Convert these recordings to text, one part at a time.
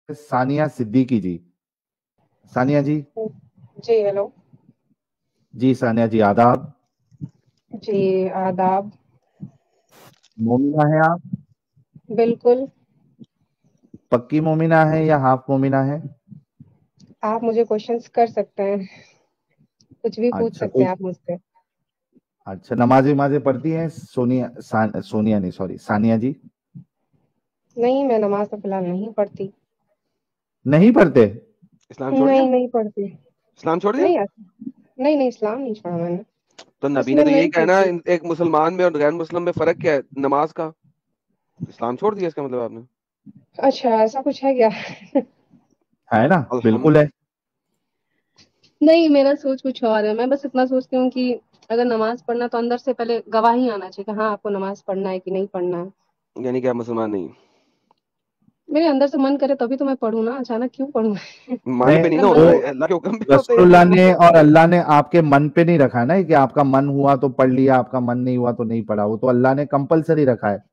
सानिया सिद्दीकी जी। सानिया जी। जी हेलो। जी सानिया जी, आदाब। जी आदाब। मोमिना है आप? बिल्कुल। पक्की मोमिना है या हाफ मोमिना है? आप मुझे क्वेश्चंस कर सकते हैं, कुछ भी पूछ अच्छा, सकते कोई हैं आप मुझसे। अच्छा, नमाज़ वमाज़ें पढ़ती हैं सोनिया नहीं, सॉरी, सानिया जी? नहीं, मैं नमाज तो फिलहाल नहीं पढ़ती। नहीं पढ़ते? इस्लाम छोड़ दिया? नहीं, नहीं पढ़ती। इस्लाम छोड़ दिया? नहीं नहीं नहीं, इस्लाम नहीं छोड़ा मैंने। तो नबी ने इसलिए तो यही नहीं कहना, पढ़ती। एक मुसलमान में और गैर मुस्लिम में फर्क क्या है? नमाज का। इस्लाम छोड़ दिया इसका मतलब आपने? अच्छा, ऐसा कुछ है क्या? है ना, बिल्कुल है। नहीं, मेरा सोच कुछ और है। मैं बस इतना सोचती हूँ कि अगर नमाज पढ़ना तो अंदर से पहले गवाही आना चाहिए कि हाँ, आपको नमाज पढ़ना है कि नहीं पढ़ना है। यानी कि आप मुसलमान नहीं? मेरे अंदर से मन करे तभी तो मैं पढ़ूँ ना, अचानक क्यों पढ़ूँ? मन पे नहीं अगर ना मन होता वो है, अल्लाह के हुक्म पे होते हैं। रसूलुल्लाह ने और अल्लाह ने आपके मन पे नहीं रखा है ना, कि आपका मन हुआ तो पढ़ लिया, आपका मन नहीं हुआ तो नहीं पढ़ा। वो तो अल्लाह ने कंपलसरी रखा है।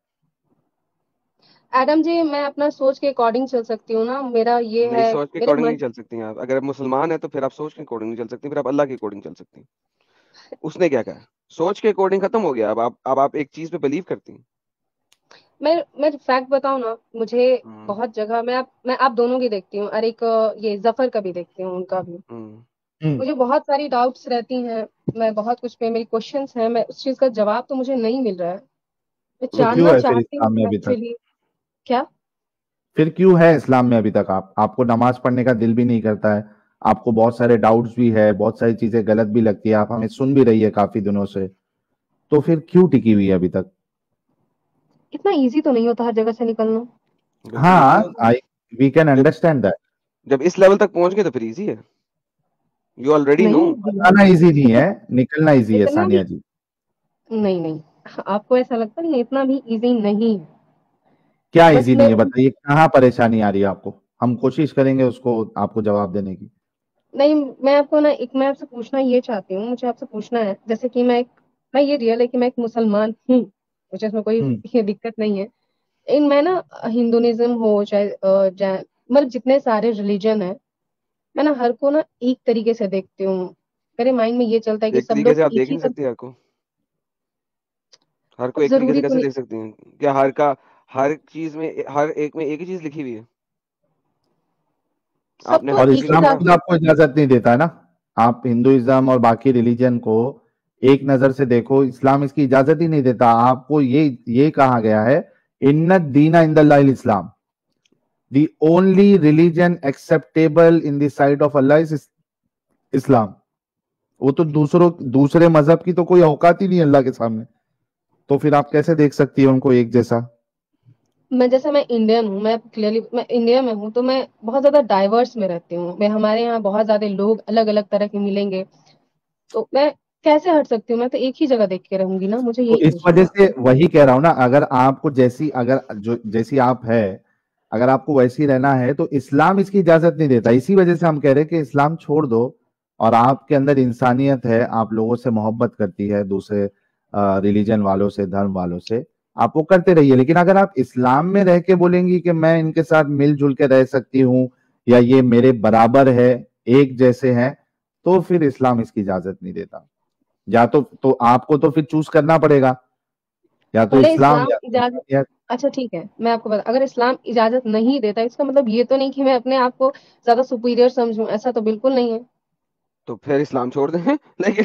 एडम जी, मैं अपना सोच के अकॉर्डिंग चल सकती हूँ ना। मेरा ये नहीं, है, सोच के मेरे अकॉर्डिंग नहीं मन। चल सकती हैं आप। अगर आप मुसलमान है तो फिर आप सोच के अकॉर्डिंग नहीं चल सकती, फिर आप अल्लाह के अकॉर्डिंग चल सकती हैं। उसने क्या कहा? सोच के अकॉर्डिंग खत्म हो गया। अब आप एक चीज पे बिलीव करती हैं। मैं फैक्ट बताऊं ना, मुझे हम्म। बहुत जगह मैं आप दोनों की देखती हूँ, और एक ये जफर का भी देखती हूँ, उनका भी। हम्म। हम्म। मुझे बहुत सारी डाउट्स रहती हैं। मैं बहुत कुछ पे मेरी क्वेश्चंस हैं, मैं उस चीज का जवाब तो मुझे नहीं मिल रहा है। मैं तो क्यों जानना है फिर चाहती हूँ इस्लाम में अभी तक? एक्चुअली। क्या? फिर क्यों है इस्लाम में अभी तक? आपको नमाज पढ़ने का दिल भी नहीं करता है? आपको बहुत सारे डाउट्स भी है, बहुत सारी चीजें गलत भी लगती है, आप हमें सुन भी रही है काफी दिनों से, तो फिर क्यों टिकी हुई है अभी तक? इतना इजी तो नहीं होता हर जगह से निकलना। बिल्कुल इजी हाँ, है। आई वी कैन जब अंडरस्टैंड दैट। जब इस लेवल तक पहुंच गए तो फिर इजी है। You already know. नहीं, बताना इजी नहीं है, निकलना इजी है इतना भी सानिया जी। नहीं। नहीं, आपको ऐसा लगता नहीं है? इतना भी इजी नहीं है। क्या बस इजी नहीं है, मेरे बताइए कहाँ परेशानी आ रही है आपको? हम कोशिश करेंगे उसको आपको जवाब देने की। नहीं, मैं आपको ना एक मैं आपसे पूछना ये चाहती हूँ, मुझे आपसे पूछना है, जैसे कि मैं ये रियल है कि मैं एक मुसलमान हूँ, मुझे इसमें कोई हम्म। ये दिक्कत नहीं है। इन मैं ना हिंदुइज्म हो चाहे मतलब जितने सारे रिलीजन है, मैं ना हर को ना एक तरीके से देखती हूँ। मेरे माइंड में ये चलता है कि एक सब तरीके लोग से आप एक देख ही नहीं सब। सकती हर को? हर को अब एक तरीके से जरूरी तो कैसे नहीं। देख सकती हैं? क्या हर चीज में, हर एक में एक ही चीज लिखी हुई है? आपने सबको हर और किसी एक को ही इस्लाम देखा? खुद आपको इजाजत नहीं देता है ना। आप हिंदुइज्म और बाकी रिलीजन को एक नजर से देखो, इस्लाम इसकी इजाजत ही नहीं देता। आपको ये कहा गया है, इन्ना दीना इंदल्लाहिल इस्लाम, the only religion acceptable in the sight of Allah is Islam. वो तो दूसरे मजहब की तो कोई औकात ही नहीं है अल्लाह के सामने। तो फिर आप कैसे देख सकती है उनको एक जैसा? मैं इंडियन हूँ, मैं क्लियरली मैं इंडिया में हूँ, तो मैं बहुत ज्यादा डाइवर्स में रहती हूँ। मैं हमारे यहाँ बहुत ज्यादा लोग अलग अलग तरह के मिलेंगे, तो मैं कैसे हट सकती हूँ? मैं तो एक ही जगह देख के रहूंगी ना, मुझे तो यही इस पूछना वजह है। से वही कह रहा हूं ना, अगर आपको जैसी अगर जो जैसी आप है, अगर आपको वैसी रहना है तो इस्लाम इसकी इजाजत नहीं देता। इसी वजह से हम कह रहे हैं कि इस्लाम छोड़ दो, और आपके अंदर इंसानियत है, आप लोगों से मोहब्बत करती है, दूसरे रिलीजन वालों से, धर्म वालों से, आप वो करते रहिए। लेकिन अगर आप इस्लाम में रह के बोलेंगी कि मैं इनके साथ मिलजुल के रह सकती हूँ, या ये मेरे बराबर है, एक जैसे हैं, तो फिर इस्लाम इसकी इजाजत नहीं देता। या तो आपको तो फिर चूज करना पड़ेगा, या तो भले इस्लाम इस्लाम या तो इजाजत। इंसानियत। अच्छा ठीक है, मैं आपको बता, अगर इस्लाम इजाजत नहीं देता, इसका मतलब ये तो नहीं कि मैं अपने आप को ज्यादा सुपीरियर समझूं, ऐसा तो बिल्कुल नहीं है। तो फिर इस्लाम छोड़ दें? लाइक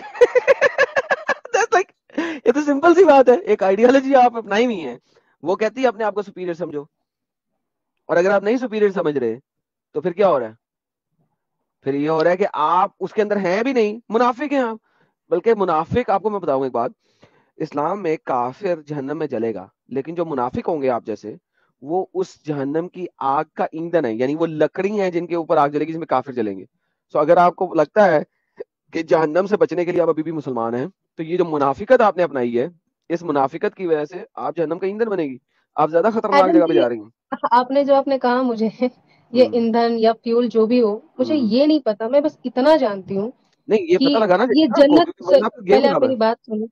लाइक ये तो सिंपल सी बात है। एक आइडियोलॉजी आप अपनाई हुई है, वो कहती है अपने आप को सुपीरियर समझो। और अगर आप नहीं सुपीरियर समझ रहे तो फिर क्या हो रहा है? फिर ये हो रहा है कि आप उसके अंदर हैं भी नहीं, मुनाफिक हैं आप। बल्कि मुनाफिक, आपको मैं बताऊंगा एक बात, इस्लाम में काफिर जहन्नम में जलेगा, लेकिन जो मुनाफिक होंगे आप जैसे, वो उस जहन्नम की आग का ईंधन है, यानी वो लकड़ी है जिनके ऊपर आग जलेगी, जिसमें काफिर जलेंगे। सो अगर आपको लगता है कि जहन्नम से बचने के लिए आप अभी भी मुसलमान हैं, तो ये जो मुनाफिकत आपने अपनाई है, इस मुनाफिकत की वजह से आप जहन्नम का ईंधन बनेगी। आप ज्यादा खतरनाक एडम जगह पे जी, जा रही हैं। आपने कहा मुझे ये हम्म। ईंधन या फ्यूल जो भी हो, मुझे हम्म। ये नहीं पता। मैं बस इतना जानती हूँ नहीं, ये कि पता लगाना ये चाहिए ना आपको, जन्नत क्योंकि से वरना फिर गेम पहले आप खराब है। मेरी बात सुनो।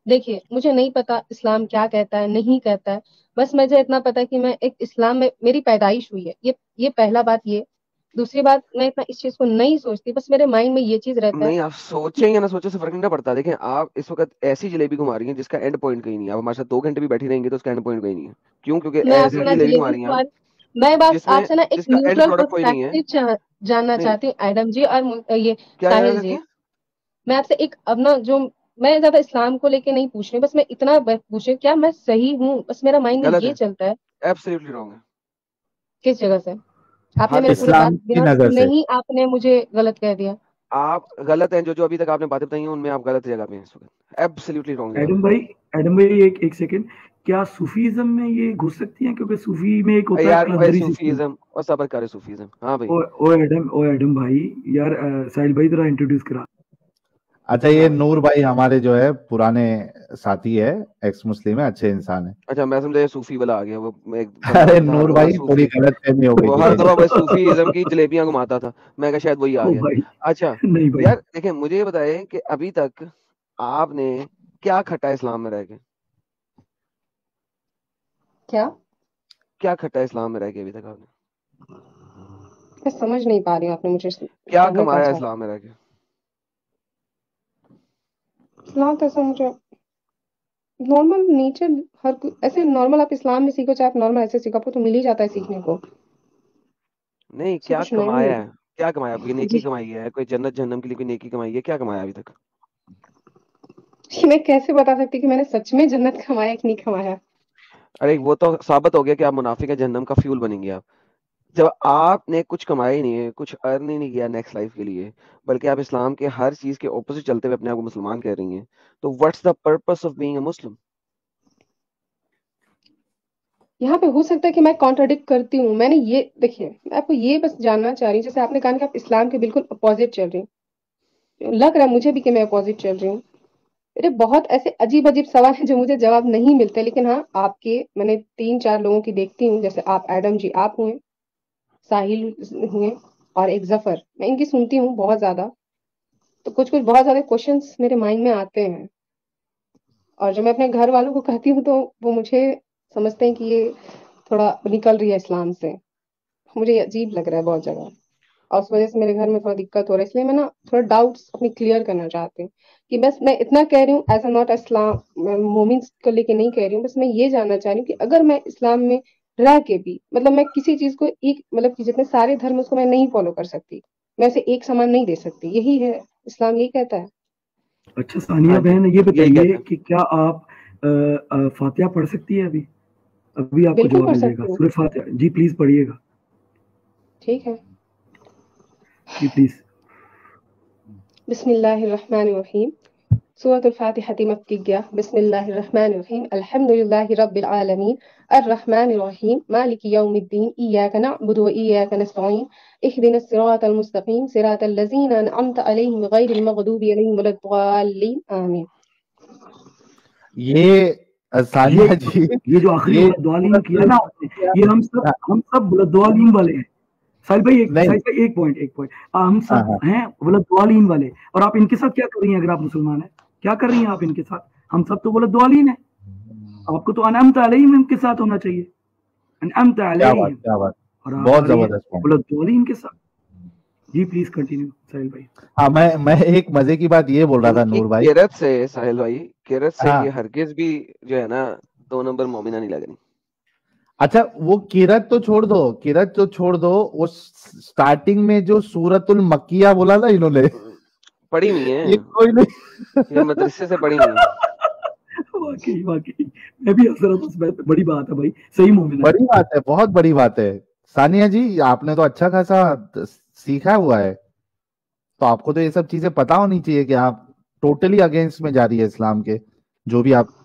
देखिए, मुझे नहीं पता इस्लाम क्या कहता है, नहीं कहता है। बस मुझे इतना पता है कि मैं एक इस्लाम में मेरी पैदाइश हुई है। ये पहला बात ये। दूसरी बात, मैं इतना इस चीज़ को नहीं सोचती, बस मेरे माइंड में ये चीज़ रहता है नहीं, आप सोचें या ना सोचें से फर्क नहीं पड़ता। देखें, आप इस वक्त ऐसी जलेबी घुमा रही हैं जिसका एंड पॉइंट कहीं नहीं है। आप हमारे साथ 2 घंटे भी बैठी रहेंगी तो उसका एंड पॉइंट कहीं नहीं है। क्यों? क्योंकि मैं आपसे ऐसी ना जलेबी घुमा जलेबी रही हैं खुआ आप मैं बस जिसमें आपसे ना एक जिसका एंड न्यूट्रल प्रोडक्ट कोई नहीं है। पर्सपेक्टिव जानना नहीं, चाहती हूँ, एडम जी और ये क्या याद साहिल जी। रखिए? मैं आपसे एक अब ना जो मैं ज्यादा इस्लाम को लेके नहीं पूछ रही, बस मैं इतना पूछ रही हूँ, क्या मैं सही हूँ? बस मेरा माइंड में गलत ये है, चलता है। एब्सोल्युटली रॉन्ग है, किस जगह से? आपने हर मेरे जगह पूरे से। बात इस्लाम की बिना नजर सुने से। ही आपने मुझे गलत कह दिया। आप गलत हैं। जो जो अभी तक आपने बातें बताई हैं उनमें आप गलत जगह पे हैं इस वक्त। एब्सोल्युटली रॉन्ग जगह पे एडम हैं। भाई, एडम भाई एक एक सेकंड, क्या सूफीज्म में ये घुस सकती हैं? क्योंकि सूफी में एक होता है यार, ओए कलंदरी सिस्टम। सूफीज्म और सबर करे सूफीज्म। हाँ भाई। ओ एडम भाई, यार साहिल भाई जरा इंट्रोड्यूस करा। अच्छा, ये हाँ भाई। नूर भाई हमारे जो है पुराने साथी है, एक्स मुस्लिम है, अच्छे इंसान है। अच्छा, मैं समझा ये सूफी वाला आ गया। वो एक बंदा अरे आता था हर नूर दफा भाई, थोड़ी सूफी, गलतफहमी हो गई वो थी हर कहीं। दफा वो सूफीइज्म की जलेबियां घुमाता था। मैं कहा शायद वही आ ओ गया। भाई, अच्छा नहीं भाई। यार, देखें, मुझे ये बताएं कि अभी तक आपने क्या खटा इस्लाम में रह के? क्या? क्या खटा इस्लाम में रह के अभी तक आपने? मैं समझ नहीं पा रही हूँ आपने मुझे क्या कहना क्या कमाया चाह इस्लाम में रह के? रहे। इस्लाम तो ऐसा मुझे नॉर्मल नेचर, ऐसे नॉर्मल आप इस्लाम में सीखो चाहे आप नॉर्मल ऐसे सीखो, आपको तो मिल ही जाता है सीखने को। नहीं, इसमें क्या कुछ नहीं कमाया है। है? क्या कमाया? कोई नेकी जी। कमाई है? कोई जन्नत जहन्नम के लिए कोई नेकी कमाई है? क्या कमाया अभी तक? जी, मैं कैसे बता सकती कि मैंने सच में जन्नत कमाया कि नहीं कमाया? अरे वो तो साबित हो गया कि आप मुनाफिक है, जहन्नम का फ्यूल बनेंगे आप। जब आपने कुछ कमाया ही नहीं है, कुछ अर्न ही नहीं किया नेक्स्ट लाइफ के लिए, बल्कि आप इस्लाम के हर चीज के ऑपोजिट चलते हुए अपने आप को मुसलमान कह रही हैं, तो what's the purpose of being a Muslim? यहाँ पे हो सकता है कि मैं कॉन्ट्रडिक्ट करती हूँ। मैंने ये देखिए, मैं आपको ये बस जानना चाह रही हूँ, जैसे आपने कहा कि आप इस्लाम के बिल्कुल अपोजिट चल रही हैं, लग रहा है मुझे भी कि मैं अपोजिट चल रही हूँ। मेरे बहुत ऐसे अजीब अजीब सवाल हैं जो मुझे जवाब नहीं मिलते, लेकिन हाँ, आपके मैंने 3-4 लोगों की देखती हूँ, जैसे आप एडम जी आप हुए, साहिल हुए, और एक जफर, मैं इनकी सुनती हूँ बहुत ज्यादा। तो कुछ कुछ बहुत ज्यादा क्वेश्चंस मेरे माइंड में आते हैं, और जब मैं अपने घर वालों को कहती हूँ तो वो मुझे समझते हैं कि ये थोड़ा निकल रही है इस्लाम से। मुझे ये अजीब लग रहा है बहुत जगह, और उस वजह से मेरे घर में थोड़ा दिक्कत हो रहा है। इसलिए मैं ना थोड़ा डाउट्स अपनी क्लियर करना चाहती हूँ, कि बस मैं इतना कह रही हूँ एज अ नॉट इस्लाम मोमिन्स को लेके नहीं कह रही हूँ, बस मैं ये जानना चाह रही हूँ कि अगर मैं इस्लाम में रह के भी, मतलब मैं किसी चीज को एक, मतलब कि जितने सारे धर्म उसको मैं नहीं फॉलो कर सकती, मैं उसे एक समान नहीं दे सकती, यही है इस्लाम, यही कहता है। अच्छा सानिया हाँ जी, बहन, ये यही बताइए कहता है। कि क्या आप फातिहा पढ़ सकती है? अभी अभी आपको बिल्कुल जवाब पढ़ मिल जाएगा। सकती हूँ। सूरह फातिहा जी प्लीज पढ़िएगा। ठीक है। जी प्लीज। बिस्मिल्लाहिर्रहमानिर्रहीम। सूरतुल फातिहती मक्किय्या। बिस्मिल्लाहिर्रहमानिर्रहीम। अल्हम्दुलिल्लाहि रब्बिल आलमीन। अर्रहमानिर्रहीम। मालिकि यौमिद्दीन। इय्याका नअबुदु व इय्याका नस्तईन। इहदिनस सिरातल मुस्तकीम। सिरातल लज़ीना अनअमता अलैहिम गैरिल मग़दूबि अलैहिम वलद्दाल्लीन। आमीन। ये ये सानिया जी, ये जो आखिरी ये बुलद्वालीन किया ना आपने, ये हम सब बुलद्वालीन वाले हैं। साहिल भाई नहीं। एक पॉइंट, हम हाँ सब हाँ। हैं बुलद्वालीन वाले। और आप इनके साथ क्या कर रही हैं? अगर आप मुसलमान हैं, क्या कर रही हैं आप इनके साथ? हम सब तो बुलद्वालीन हैं। आपको तो अनअमत अलैहिम के साथ होना चाहिए, अनअमत क्या बात, अलैहिम। क्या बात। और आप आ बहुत रही हैं जबरदस्त पॉइंट। बुलद्वालीन के साथ। जी प्लीज कंटिन्यू साहिल भाई। हाँ, मैं एक मजे की बात ये बोल रहा था इनकी नूर भाई। किरत से, साहिल भाई, किरत से ये हाँ। हरगिज भी जो है ना 2 नंबर मोमिना नहीं लग रही। अच्छा, वो किरत तो छोड़ दो, किरत तो छोड़ दो, वो स्टार्टिंग में जो सूरतुल मक्किया बोला था इन्होंने, पढ़ी हुई है, ये कोई नहीं। ये मदरसे से पढ़ी हुई है। वाकई वाकई, मैं भी हंस रहा था उसमें। बड़ी बात है भाई, सही मोमिन है। बड़ी बात है, बहुत बड़ी बात है। सानिया जी, आपने तो अच्छा खासा सीखा हुआ है, तो आपको तो ये सब चीजें पता होनी चाहिए कि आप टोटली अगेंस्ट में जा रही है इस्लाम के, जो भी आप।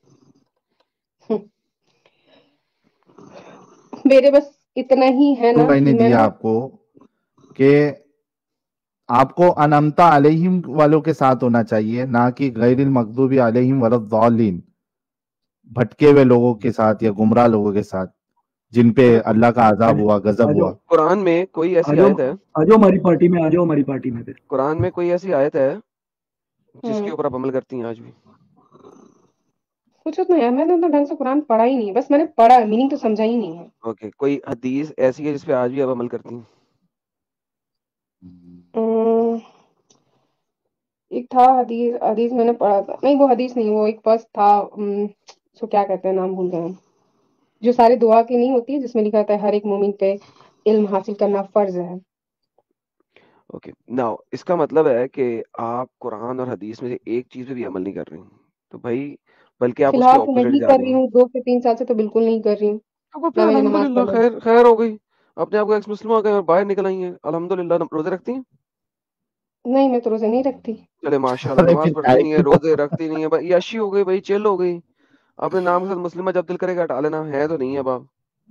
मेरे बस इतना ही है ना भाई कि ने मैं दिया ना, आपको कि आपको अनमता अलैहिम वालों के साथ होना चाहिए, ना कि गैरिल मगदूबी अलैहिम वलद्दालिन, भटके हुए लोगों के साथ या गुमराह लोगों के साथ, जिन पे अच्छा, अल्लाह का अजाब आज हुआ, आ गजब जाओ, हुआ। कुरान में कोई आ ऐसी जाओ, आयत है? आ जाओ हमारी पार्टी में, आ जाओ हमारी पार्टी में फिर। कुरान में कोई ऐसी आयत है जिसके हम्म ऊपर आप अमल करती हैं आज भी? कुछ उतना है, मैंने उतना ढंग से कुरान पढ़ा ही नहीं है, बस मैंने पढ़ा है, मीनिंग तो समझा ही नहीं है। ओके, कोई हदीस ऐसी है जिस पे आज भी आप अमल करती हैं? अम्म, एक था हदीस, हदीस मैंने पढ़ा था, नहीं वो हदीस नहीं, वो एक वर्स था, उसको क्या कहते हैं, नाम भूल गए हम। जो सारे दुआ की नहीं होती है, जिसमें लिखा था हर एक मोमिन पे इल्म हासिल करना फर्ज है। ओके, नाउ इसका मतलब है कि आप कुरान और हदीस में से एक चीज पे भी अमल नहीं कर रही, तो भाई बल्कि आप उसके फिलहाल तो ऑपोजिट नहीं जा कर रही रही हैं। हूँ, 2 से 3 साल से तो बिल्कुल नहीं कर रही हूँ, अब फिर ना मुझे नमाज अल्हम्दुलिल्लाह, पढ़ना। खैर खैर हो गई। अपने आप को एक्स मुस्लिम हो गए और बाहर निकल आई हैं, अल्हम्दुलिल्लाह। रोजे रखती हैं? नहीं, मैं तो रोजे नहीं रखती। चले माशाल्लाह, अरे नमाज फिर पढ़ती नहीं है, डायरेक्ट रोजे रखती नहीं है, भाई यशी हो गई भाई, चिल हो गई। अपने नाम के साथ मुस्लिम जब दिल करेगा हटा लेना, है तो नहीं है बाप।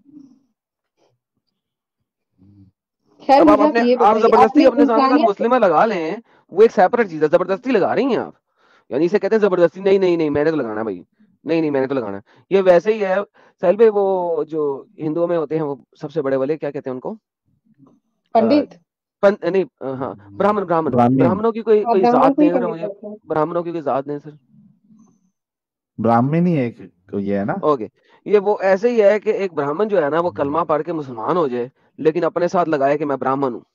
खैर अब आप मुझे आप अपने ये आप बताइए, जबरदस्ती आपने अपने साथ अगर इंसानियत मुस्लिम लगा लें, वो एक सेपरेट चीज है। जबरदस्ती लगा रही हैं आप, यानी इसे कहते हैं जबरदस्ती। नहीं नहीं नहीं, मैंने तो लगाना है भाई, नहीं नहीं मैंने तो लगाना है। ये वैसे ही है साहिल भाई, वो जो हिंदुओं में होते हैं वो सबसे बड़े वाले, क्या कहते हैं उनको? अ, पंडित। नहीं, हाँ, ब्राह्मण ब्राह्मण। ब्राह्मीण, ब्राह्मणों की कोई हाँ, कोई ब्राह्मण जात को ही नहीं है सर पंडित मुझे। कहते हैं। ब्राह्मणों की कोई जात नहीं सर। ब्राह्मण ही एक तो ये है ना। ओके, ये वो ऐसे ही है कि एक ब्राह्मण जो है ना, वो कलमा पढ़ के मुसलमान हो जाए, लेकिन अपने साथ लगाए कि मैं ब्राह्मण हूँ।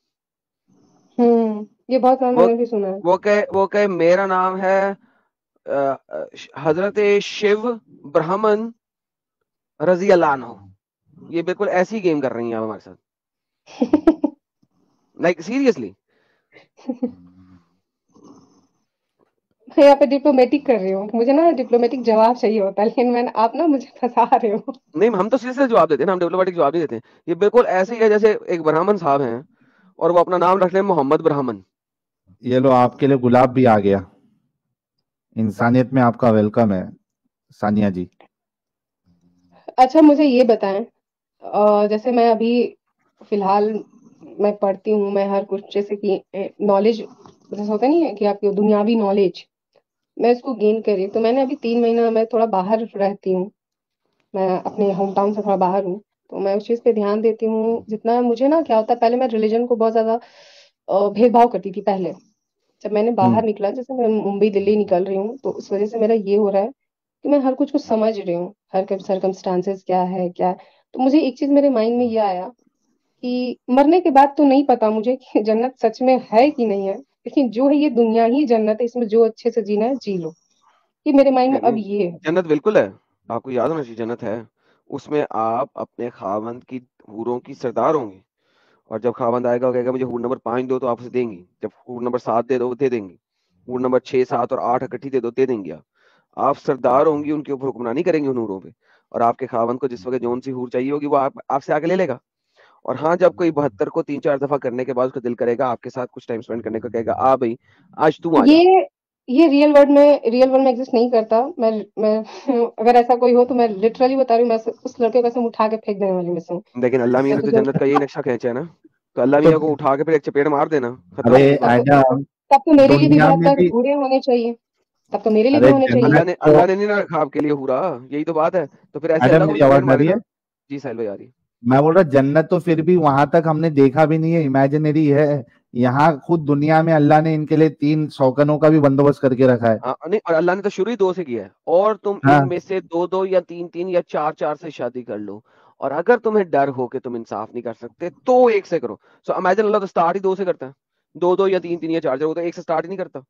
ये बहुत बार वो मैंने भी सुना है। वो कहे मेरा नाम है हजरत शिव ब्राह्मण रजी अल्लाह अन्हु। ये बिल्कुल ऐसी गेम कर रही हैं आप हमारे साथ, लाइक सीरियसली। मैं यहाँ पे डिप्लोमेटिक कर रही हूँ, मुझे ना डिप्लोमेटिक जवाब चाहिए होता है, लेकिन मैंने आप ना मुझे फंसा रहे हो। नहीं, हम तो सीरियसली जवाब देते हैं ना, हम डिप्लोमेटिक जवाब नहीं देते। ये बिल्कुल ऐसे ही है जैसे एक ब्राह्मण साहब हैं और वो अपना नाम रख लें मोहम्मद ब्राह्मण। ये लो आपके लिए गुलाब भी आ गया। इंसानियत में आपका वेलकम है सानिया जी। अच्छा मुझे ये बताएं, जैसे मैं अभी फिलहाल मैं पढ़ती हूँ, मैं हर कुछ जैसे कि नॉलेज जैसे होता नहीं है कि आपकी दुनियावी नॉलेज, मैं इसको गेन कर रही हूँ। तो मैंने अभी 3 महीना मैं थोड़ा बाहर रहती हूँ, मैं अपने होम टाउन से थोड़ा बाहर हूँ, तो मैं उस चीज़ पे ध्यान देती हूँ जितना मुझे ना। क्या होता है, पहले मैं रिलीजन को बहुत ज्यादा भेदभाव करती थी पहले। जब मैंने बाहर हम्म। निकला, जैसे मैं मुंबई दिल्ली निकल रही हूँ, तो उस वजह से मेरा ये हो रहा है कि मैं हर कुछ को समझ रही हूँ, हर सर्कमस्टांसेस क्या है क्या है। तो मुझे एक चीज मेरे माइंड में ये आया कि मरने के बाद तो नहीं पता मुझे कि जन्नत सच में है कि नहीं है, लेकिन जो है ये दुनिया ही जन्नत है, इसमें जो अच्छे से जीना है जी लो। ये मेरे माइंड में नहीं अब नहीं, ये है। जन्नत बिल्कुल है। आपको याद होना चाहिए जन्नत है। उसमें आप अपने खावंद की हूरों की सरदार होंगे। और जब खावंद आएगा वो कहेगा मुझे हूर नंबर 5 दो, तो आप उसे देंगी। जब हूर नंबर 7 दे दो, वो दे देंगी। हूर नंबर 6, 7 और 8 इकट्ठी दे दो, दे देंगे। आप सरदार होंगी, उनके ऊपर हुक्मरानी करेंगे उन हूरों पे। और आपके खावंद को जिस वक्त जोन सी हूर चाहिए होगी वो आपसे आके ले लेगा। और हाँ, जब कोई 72 को 3-4 दफा करने के बाद उसका दिल करेगा आपके साथ कुछ टाइम स्पेंड करने का, कहेगा आ भाई आज तू आ जा। ये ये रियल वर्ल्ड में एग्जिस्ट नहीं करता। मैं अगर ऐसा कोई हो तो मैं लिटरली बता रही हूँ, मैं उस लड़के को ऐसे उठा के फेंक देने वाली में से हूँ। लेकिन अल्लाह मियाँ ने ऐसे तो जो जन्नत का यही नक्शा खींचा है ना, तो अल्लाह तो मियाँ को उठा के फिर एक चपेट मार देना, खत्म अरे हो गई बात। एडम, तब तो मेरे लिए भी दुनिया बहुत में सारे भी, घोड़े होने चाहिए, तब तो मेरे लिए भी अरे होने चाहिए। जन्नत तो, अल्लाह ने नहीं ना रखा आपके लिए हूरा, यही तो बात है। तो फिर ऐसे एडम अल्लाह को भी मेरी चपेट आवाज आ मारे रही है? ना। जी साहिल भाई, आ रही है। मैं बोल रहा जन्नत तो फिर भी वहां तक हमने देखा भी नहीं है, इमेजिनरी है। यहाँ खुद दुनिया में अल्लाह ने इनके लिए 3 शौकनों का भी बंदोबस्त करके रखा है। हाँ नहीं, और अल्लाह ने तो शुरू ही 2 से किया है, और तुम हाँ। इनमें से 2-2 या 3-3 या 4-4 से शादी कर लो। और अगर तुम्हें डर हो कि तुम इंसाफ नहीं कर सकते तो 1 से करो। सो इमेजिन, अल्लाह तो स्टार्ट ही 2 से करता है। 2-2 या 3-3 या 4-4, वो तो 1 से स्टार्ट ही नहीं करता।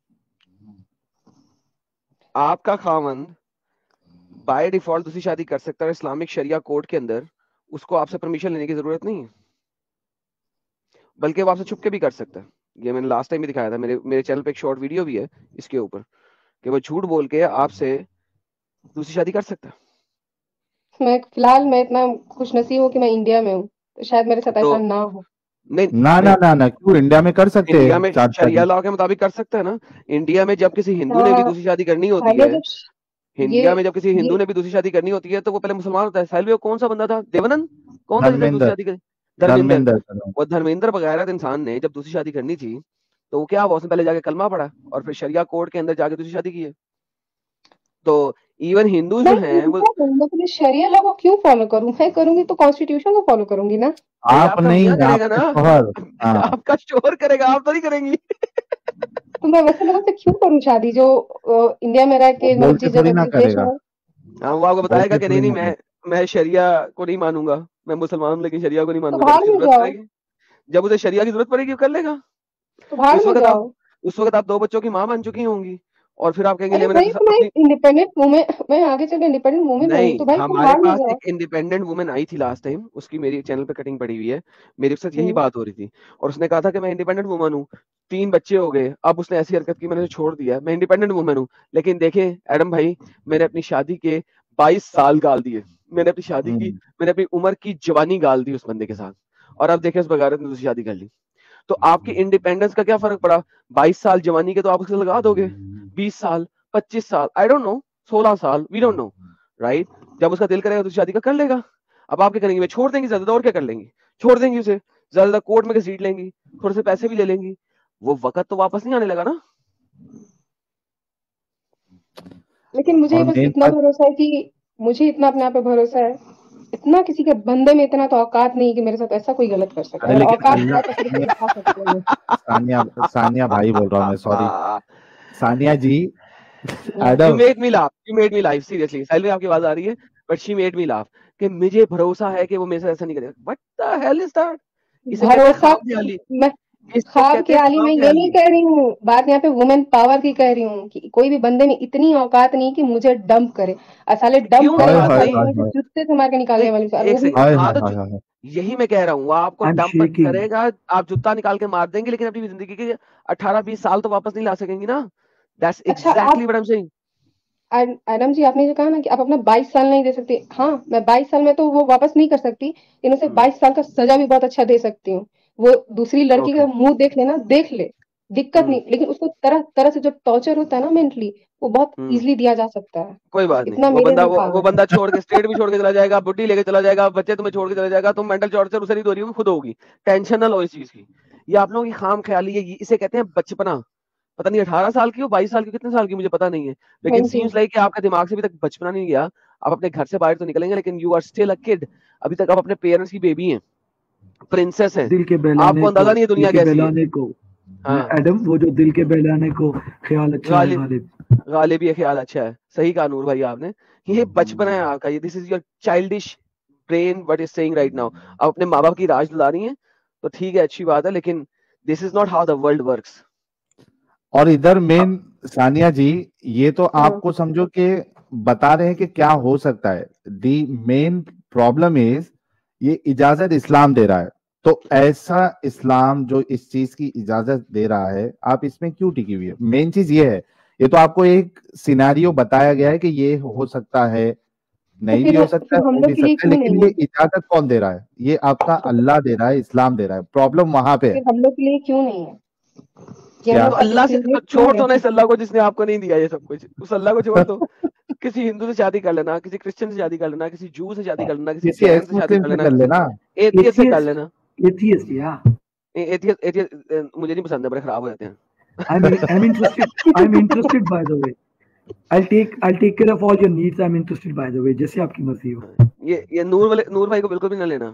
आपका खावंद बाय डिफॉल्ट दूसरी शादी कर सकता है इस्लामिक शरिया कोर्ट के अंदर, उसको आपसे परमिशन लेने की जरूरत नहीं है, बल्कि वो आपसे छुप के भी कर सकता है। ये मैंने लास्ट टाइम भी दिखाया था, मेरे मेरे चैनल पे एक शॉर्ट वीडियो भी है इसके ऊपर, कि वो झूठ बोल के आपसे दूसरी शादी कर सकता है। मैं फिलहाल मैं इतना खुश नसीब हूँ कि मैं इंडिया में हूँ, तो शायद मेरे साथ तो ऐसा ना हो। नहीं ना नहीं, ना ना ना, क्यों इंडिया में कर सकते इंडिया हैं में 4 शरिया शादी। लॉ के मुताबिक कर सकता है ना। इंडिया में जब किसी हिंदू ने भी हाँ, दूसरी शादी करनी होती पहले है, जब ये इंडिया में जब किसी ये हिंदू ने भी दूसरी शादी करनी होती है, तो वो पहले मुसलमान होता है। साहिल भाई, वो कौन सा बंदा था, देवानंद? कौन था जिसने दूसरी धर्मेंद्र, शादी करी? धर्मेंद्र। धर्मेंद्र कर रहा हूँ। वो धर्मेंद्र बगैरत इंसान ने जब दूसरी शादी करनी थी, तो वो क्या हुआ, उसने पहले जाके कलमा पढ़ा और फिर शरिया कोर्ट के अंदर जाके दूसरी शादी की है। तो इवन हिंदूज मैं जो हैं वो, इंडिया में, मैं फिर शरिया लॉ को क्यों फॉलो करूँ? मैं करूंगी तो कॉन्स्टिट्यूशन को फॉलो करूंगी ना। भाई आप आपका नहीं, मियाँ करेगा आपके ना। शोहर। हाँ। आपका शोहर करेगा, आप तो नहीं करेंगी। तो मैं वैसे लोगों से क्यों करूँ शादी जो इंडिया में रह वो के, मतलब बोल के जिस थोड़ी जगह ना जिस देश में करेगा। हूँ, हाँ, वो आपको बताएगा ओके कि नहीं कोई नहीं नहीं। मैं शरिया को नहीं मानूंगा, मैं मुसलमान हूं लेकिन शरिया को नहीं तो मानूंगा। जब भाड़ उसे में जरूरत जाओ, पड़ेगी, जब उसे शरिया की जरूरत पड़ेगी वो कर लेगा। तो भाड़ उस में वक्त आप जाओ। उस वक्त आप 2 बच्चों की माँ बन चुकी होंगी और फिर आप कहेंगे अरे ले मैंने भाई तो मैं अपनी। इंडिपेंडेंट वुमेन, मैं आगे चल के इंडिपेंडेंट वुमेन बनूंगी, नहीं, तो भाई तुम हमारे भाड़ में पास जाओ। एक इंडिपेंडेंट वुमन आई थी लास्ट टाइम, उसकी मेरी चैनल पे कटिंग पड़ी हुई है, मेरे साथ यही बात हो रही थी और उसने कहा था कि मैं इंडिपेंडेंट वुमन हूँ, 3 बच्चे हो गए, अब उसने ऐसी हरकत की, मैंने उसे छोड़ दिया, मैं इंडिपेंडेंट वुमन हूँ। लेकिन देखें एडम भाई, मैंने अपनी शादी के 22 साल गाल दिए, मैंने अपनी शादी की, मैंने अपनी उम्र की जवानी गाल दी उस बंदे के साथ, और अब देखें उस बगारत ने दूसरी शादी कर ली। तो आपकी इंडिपेंडेंस का क्या फर्क पड़ा? 22 साल जवानी के तो आप उसके लगा दोगे, 20 साल, 25 साल, आई डोंट नो, 16 साल, वी डोंट नो, राइट? जब उसका दिल करेगा तो शादी का कर लेगा। अब आप क्या करेंगे? वे छोड़ देंगे ज्यादा, और क्या कर लेंगे? छोड़ देंगे उसे, ज्यादा कोर्ट में घसीट लेंगी, थोड़े से पैसे भी ले लेंगी, वो वक्त तो वापस नहीं आने लगा ना। लेकिन मुझे और बस मेन इतना बात, भरोसा है कि मुझे इतना अपने आप पे भरोसा है, इतना किसी के बंदे में इतना तो औकात नहीं कि मेरे साथ ऐसा कोई गलत कर सके। अरे अगर लेकिन औकात अल्लाह, है तो फिर इसे दिखा सकते हैं। सानिया, सानिया भाई बोल रहा हूँ मैं, sorry Sania ji. You Adam, made me laugh, you made me laugh, seriously Sahil भाई आपकी आवाज आ रही है, but she made me laugh कि मुझे भरोसा है कि वो मेरे साथ ऐसा नहीं करेगा। What the hell is that? इसे कहते हैं भरोसा, ख्वाब ख्याली, मैं इसको ख्वाब कहते हैं ख्याली मैं ख्वाब ये नहीं ख्याली। कह रही हूँ, बात यहाँ पे वुमेन पावर की कह रही हूँ कि कोई भी बंदे में इतनी औकात नहीं कि मुझे डंप करे, और साले डंप क्यों नहीं हाय करेगा तो हाय औकात साले नहीं? हाय मैं हाय जूते से मार के निकालने नहीं, वाली हूँ, और एक वो भी सेकंड, हाय हाँ हाय तो हाय हाय। यही मैं कह रहा हूँ, वो आपको आई एम डंप शेकिंग। करेगा, आप जूता निकाल के मार देंगे, लेकिन अपनी जिंदगी के 18-20 साल तो वापस नहीं ला सकेंगी ना। दैट्स अच्छा एग्जैक्टली आप, what I am saying. Adam ji आपने जो कहा ना कि आप अपना 22 साल नहीं दे सकते, हाँ मैं 22 साल में तो वो वापस नहीं कर सकती, लेकिन उसे 22 साल का सजा भी बहुत अच्छा दे सकती हूँ। वो दूसरी लड़की ओके। का मुंह देख लेना, देख ले, दिक्कत नहीं, लेकिन उसको तरह तरह से जो टॉर्चर होता है ना मेंटली, वो बहुत इजीली दिया जा सकता है। कोई बात नहीं, इतना वो मेरे बंदा में वो पावर है। बंदा छोड़ के, स्टेट भी छोड़ के चला जाएगा, बुड्ढी लेके चला जाएगा, बच्चे तुम्हें छोड़ के चला जाएगा, तुम मेंटल टॉर्चर उसे नहीं हो रही होगी, खुद होगी। टेंशन ना लो इस चीज की। ये आप लोगों की खाम ख्याली है, इसे कहते हैं बचपना। पता नहीं 18 साल की हो, 22 साल की, कितने साल की मुझे पता नहीं है, लेकिन 20। सीम्स लाइक कि आपके दिमाग से अभी तक बचपना नहीं गया। आप अपने घर से बाहर तो निकलेंगे, लेकिन you are still a kid. अभी तक आप अपने पेरेंट्स की बेबी हैं, प्रिंसेस हैं, दिल के बहलाने आपको को, अंदाजा नहीं है दिल दुनिया के कैसी है। बहलाने को, हाँ, एडम वो जो दिल के बहलाने को ख्याल अच्छा है गालिब, गालिब। गालिब ये ख्याल अच्छा है, सही कहा नूर भाई आपने। ये बचपन है आपका, ये this is your childish brain what is saying right now. आप अपने माँ बाप की राज दिला रही हैं तो ठीक है, अच्छी बात है, लेकिन this is not how the world works. और इधर मेन, सानिया जी, ये तो हाँ आपको समझो कि बता रहे हैं कि क्या हो सकता है। दी मेन प्रॉब्लम इज, ये इजाजत इस्लाम दे रहा है, तो ऐसा इस्लाम जो इस चीज की इजाजत दे रहा है, आप इसमें क्यों टिकी हुई है? मेन चीज ये है, ये तो आपको एक सिनेरियो बताया गया है कि ये हो सकता है, तो नहीं भी हो सकता फिर है, हम हो लोग भी के लिए सकता है, क्यों लेकिन नहीं ये है? इजाजत कौन दे रहा है? ये आपका तो अल्लाह दे रहा है, इस्लाम दे रहा है। प्रॉब्लम वहां पे है। फिर हम लोग के लिए क्यों नहीं है? ये हम क्या? लोग तो के साथ अल्लाह से तो डिस्क्रिमिनेट क्यों छोड़ है? दो ना इस अल्लाह को जिसने आपको नहीं दिया ये सब कुछ, उस अल्लाह को छोड़ दो। किसी हिंदू से शादी कर लेना, किसी क्रिश्चियन से शादी कर लेना, किसी जू से शादी कर लेना, किसी किसी जैन एक्स से शादी मुस्लिम कर से लेना, कर किसी लेना। एथियस्ट से कर एथियस्ट, लेना। एथियस्ट, या एथियस्ट, एथियस्ट मुझे नहीं पसंद है, बड़े खराब हो जाते हैं। I'm interested, I'm interested by the way. I'll take care of all your needs. I'm interested by the way. जैसे आपकी मर्जी हो। ये नूर भाई को बिल्कुल भी ना लेना।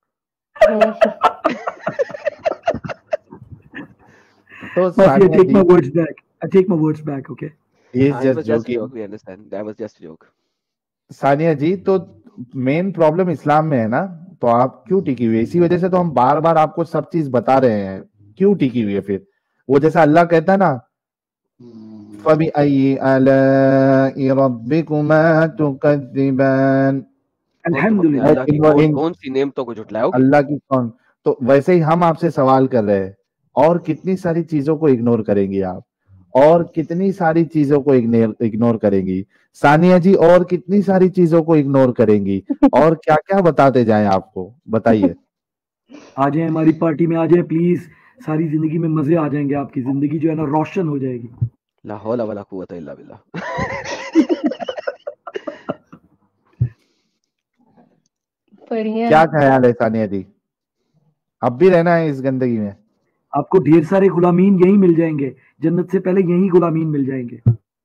तो Mafi, I Sania take ji, my words back. I take my words back. Okay. He is हाँ, it just was just a joking. Joke, we understand, that was just a joke. Sania ji, तो मेन प्रॉब्लम इस्लाम में है ना, तो आप क्यों टिकी हुई है? इसी वजह से तो हम बार बार आपको सब चीज बता रहे हैं, क्यों टिकी हुई है फिर? वो जैसा अल्लाह कहता है ना, फबिअय्यि आलाइ रब्बिकुमा तुकज़्ज़िबान, और तुम अपने Alhamdulillah. अल्लाह की इन कौन सी नेमतों को झुटलाओगे? अल्लाह की कौन। तो वैसे ही हम आपसे सवाल कर रहे हैं, और कितनी सारी चीजों को इग्नोर करेंगी आप, और कितनी सारी चीजों को इग्नोर करेंगी सानिया जी, और कितनी सारी चीजों को इग्नोर करेंगी, और क्या क्या बताते जाएं आपको, बताइए। आ जाए हमारी पार्टी में, आ जाए प्लीज। सारी जिंदगी में मजे आ जाएंगे, आपकी जिंदगी जो है ना रोशन हो जाएगी। ला हौला वला कुव्वता इल्ला बिल्लाह। बढ़िया क्या है। ख्याल है सानिया जी, अब भी रहना है इस गंदगी में? आपको ढेर सारे गुलामीन यही मिल जाएंगे, जन्नत से पहले यही गुलामीन मिल जाएंगे।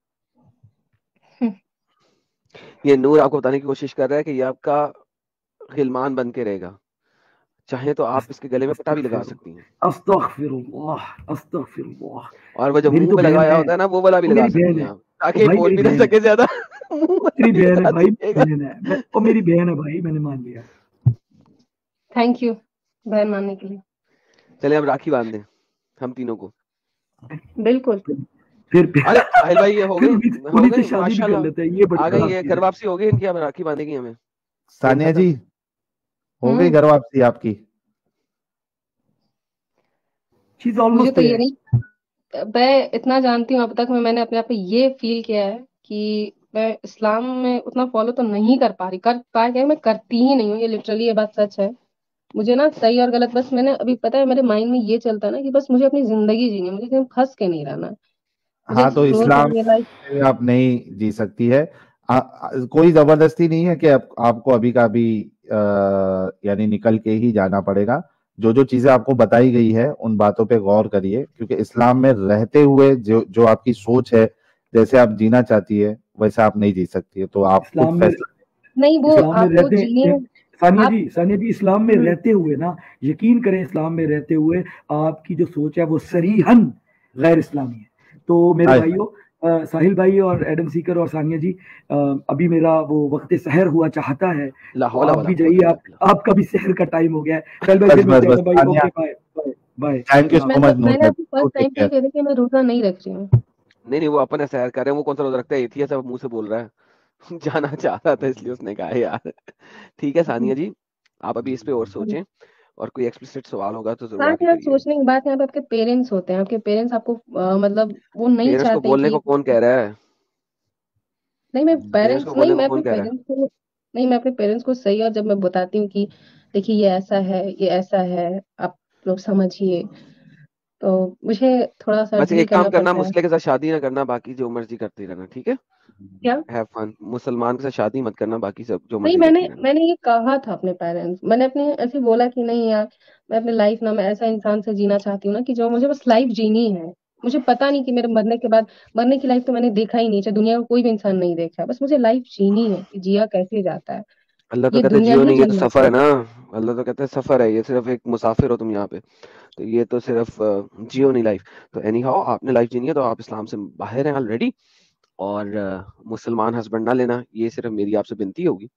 ये नूर आपको बताने की कोशिश कर रहा है कि ये आपका गिलमान बन के रहेगा, चाहे तो आप इसके गले में पट्टा भी लगा सकती हैं, अस्तगफिरुल्लाह, अस्तगफिरुल्लाह। और वो जो मेरी मुंह तो पे बहन लगाया है, होता है ना, वो वाला भी वो लगा मेरी सकती बहन हैं है, आप, वो ताकि भाई बोल मेरी भी ना बहन है। सके ज्यादा। मेरी बहन है भाई, बहन है और मेरी बहन है भाई, मैंने मान लिया। थैंक यू बहन मानने के लिए। चले अब राखी बांध दें हम तीनों को। बिल्कुल। फिर अरे साहिल भाई ये हो फिर गई, हो उन्हीं से गई शादी भी कर माशाल्लाह, लेते हैं, ये बड़ी आ गई खराब है, चीज घर है। वापसी हो गई इनकी, अब राखी बांधेगी हमें। सानिया जी हो गई घर वापसी आपकी? शी इज मुझे ऑलमोस्ट तो ये देयर। नहीं, मैं इतना जानती हूँ अब तक मैंने अपने आप को ये फील किया है कि मैं इस्लाम में उतना फॉलो तो नहीं कर पा रही, कर पा क्या मैं करती ही नहीं हूँ, ये लिटरली ये बात सच है। मुझे ना सही और गलत बस मैंने अभी पता है मेरे माइंड में ये चलता है ना कि बस मुझे अपनी जिंदगी जीनी है, मुझे कहीं फंस के नहीं रहना है, मुझे हाँ तो एक्सप्लोर इस्लाम करनी है लाइफ। में आप नहीं जी सकती है। कोई जबरदस्ती नहीं है कि आपको अभी का अभी यानी निकल के ही जाना पड़ेगा। जो जो चीजें आपको बताई गई है उन बातों पे गौर करिए, क्योंकि इस्लाम में रहते हुए जो जो आपकी सोच है, जैसे आप जीना चाहती है वैसा आप नहीं जी सकती है, तो आप खुद इस्लाम में फैसला। नहीं वो इस्लाम में आपको रहते जीने सानिया आप। जी इस्लाम में रहते हुए ना, यकीन करें इस्लाम में रहते हुए आपकी जो सोच है वो सरीहन गैर इस्लामी है। तो मेरे हाय भाइयों, साहिल भाई और एडम सीकर और सानिया जी, अभी मेरा वो वक्त सहर हुआ चाहता है, तो लाहौला आप वाला भी जाइए, आपका भी सहर का टाइम हो गया है। साहिल भाई बस फिर बस मिलते बस हैं भाई, Tania, okay bye bye bye. Thank you मैं सो तो मच, नो मैंने अभी फर्स्ट टेक टाइम पे केयर। कह दिया कि मैं रोजा नहीं रख रही हूँ। नहीं नहीं वो अपन सैर कर रहे हैं, वो कौन सा रोजा रखता है, एथियस है, मुंह से बोल रहा है। जाना चाह रहा था इसलिए उसने कहा है यार। ठीक है सानिया जी, आप अभी इस पे और सोचें, और कोई एक्सप्लिसिट सवाल होगा तो जरूर हाँ आके यार करिए। सोचने की बात है, यहाँ पे आपके पेरेंट्स होते हैं, आपके पेरेंट्स आपको मतलब वो नहीं पेरेंट्स को चाहते बोलने कि को कौन कह रहा है? नहीं मैं पेरेंट्स को पेरेंट्स नहीं बोलने को मैं अपने कौन कह रहा है? पेरेंट्स को नहीं मैं अपने पेरेंट्स को सही और जब मैं बताती हूँ कि देखिए ये ऐसा है ये ऐसा है, आप लोग समझिए, तो मुझे थोड़ा सा बस डील एक काम करना करना, पड़ता है। मुस्लिम के साथ शादी ना करना, बाकी जो मर्जी करते रहना, ठीक है? क्या? हैव फन, मुसलमान के साथ शादी मत करना, बाकी सब जो नहीं मर्जी मैंने करती रहना। मैंने ये कहा था अपने पेरेंट्स, मैंने अपने ऐसे बोला कि नहीं यार मैं अपने लाइफ ना मैं ऐसा इंसान से जीना चाहती हूँ ना कि जो मुझे बस लाइफ जीनी है। मुझे पता नहीं कि मेरे मरने के बाद, मरने की लाइफ तो मैंने देखा ही नहीं, चाहे दुनिया का कोई भी इंसान नहीं देखा है, बस मुझे लाइफ जीनी है कि जिया कैसे जाता है, अल्लाह तो ये कहता है दुनिया जियो ही नहीं, ये तो जन्नत सफर है। है ना। अल्लाह तो कहता है सफर है, ये सिर्फ एक मुसाफिर हो तुम यहाँ पे, तो ये तो सिर्फ जियो नहीं लाइफ। तो एनी हाउ आपने लाइफ जीनी है तो आप इस्लाम से बाहर हैं ऑलरेडी, और मुसलमान हस्बैंड ना लेना, ये सिर्फ मेरी आपसे विनती होगी,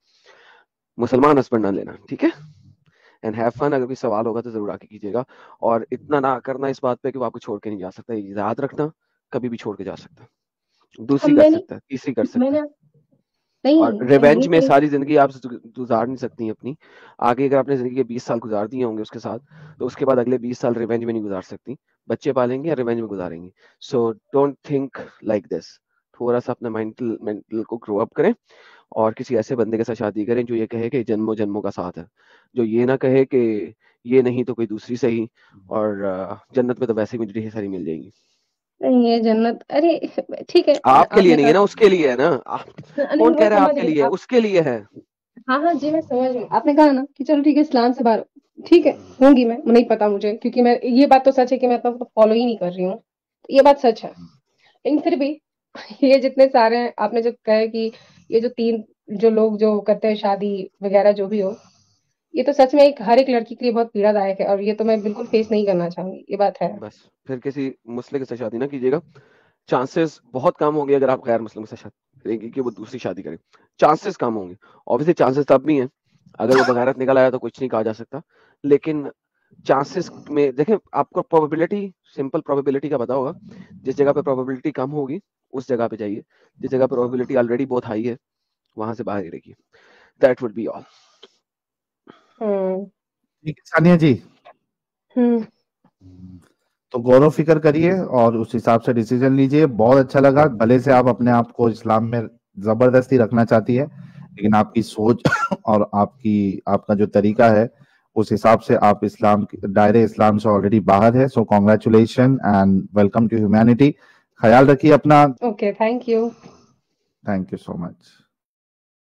मुसलमान हस्बैंड ना लेना, ठीक है? एंड हैव फन, अगर कोई सवाल होगा तो जरूर आके कीजिएगा, और इतना ना करना इस बात पे कि वो आपको छोड़ के नहीं जा सकता, ये याद रखना, कभी भी छोड़ के जा सकता है, दूसरी हम कर मैंने सकता है, तीसरी कर सकता है। मैंने नहीं और मैं रिवेंज ये में कहीं सारी जिंदगी आप गुजार नहीं सकती अपनी, आगे अगर आपने जिंदगी के 20 साल गुजार दिए होंगे उसके साथ, तो उसके बाद अगले 20 साल रिवेंज में नहीं गुजार सकती, बच्चे पालेंगे या रिवेंज में गुजारेंगे। So don't think like this, थोड़ा सा अपने मेंटल को ग्रो अप करें, और किसी ऐसे बंदे के साथ शादी करें जो ये कहे कि जन्मों जन्मों का साथ है, जो ये ना कहे कि ये नहीं तो कोई दूसरी सही, और जन्नत में तो वैसे ही मुझे ढेर सारी मिल जाएगी। नहीं ये जन्नत, अरे ठीक है आपके लिए आपने नहीं कहा। है ना, उसके लिए है ना। नहीं कौन वो कह रहा है समझ आपके गई लिए है? आप। उसके लिए है। हाँ हाँ जी मैं समझ गई, आपने कहा ना कि चलो ठीक है इस्लाम से बाहर, ठीक है होंगी मैं, नहीं पता मुझे क्योंकि मैं ये बात तो सच है कि मैं इतना फॉलो ही नहीं कर रही हूँ, ये बात सच है। लेकिन फिर भी ये जितने सारे हैं आपने जो कहे कि ये जो तीन जो लोग जो करते हैं शादी वगैरह जो भी हो, ये तो सच में एक हर एक लड़की के लिए बहुत पीड़ादायक है और ये तो मैं बिल्कुल फेस नहीं करना चाहूंगी, ये बात है। बस फिर किसी मुस्लिम के साथ शादी ना कीजिएगा, चांसेस बहुत कम होंगे अगर आप गैर मुस्लिम के साथ शादी करेंगे कि वो दूसरी शादी करें, चांसेस कम होंगे। ऑब्वियसली चांसेस तब भी हैं, अगर वो बगारत निकल आया तो कुछ नहीं कहा जा सकता, लेकिन चांसेस में देखें, आपको प्रोबेबिलिटी, सिंपल प्रोबेबिलिटी का पता होगा, जिस जगह पे प्रोबेबिलिटी कम होगी उस जगह पे जाइए, जिस जगह प्रोबेबिलिटी ऑलरेडी बहुत हाई है वहां से बाहर ही रहिए। That would be all. Hmm ठीक है सानिया जी, हम्म तो गौरव फिक्र करिए और उस हिसाब से डिसीजन लीजिए। बहुत अच्छा लगा, भले से आप अपने आप को इस्लाम में जबरदस्ती रखना चाहती है, लेकिन आपकी सोच और आपका जो तरीका है उस हिसाब से आप इस्लाम दायरे इस्लाम से ऑलरेडी बाहर है। So congratulation and welcome to humanity. ख्याल रखिए अपना। Okay thank you. Thank you so much.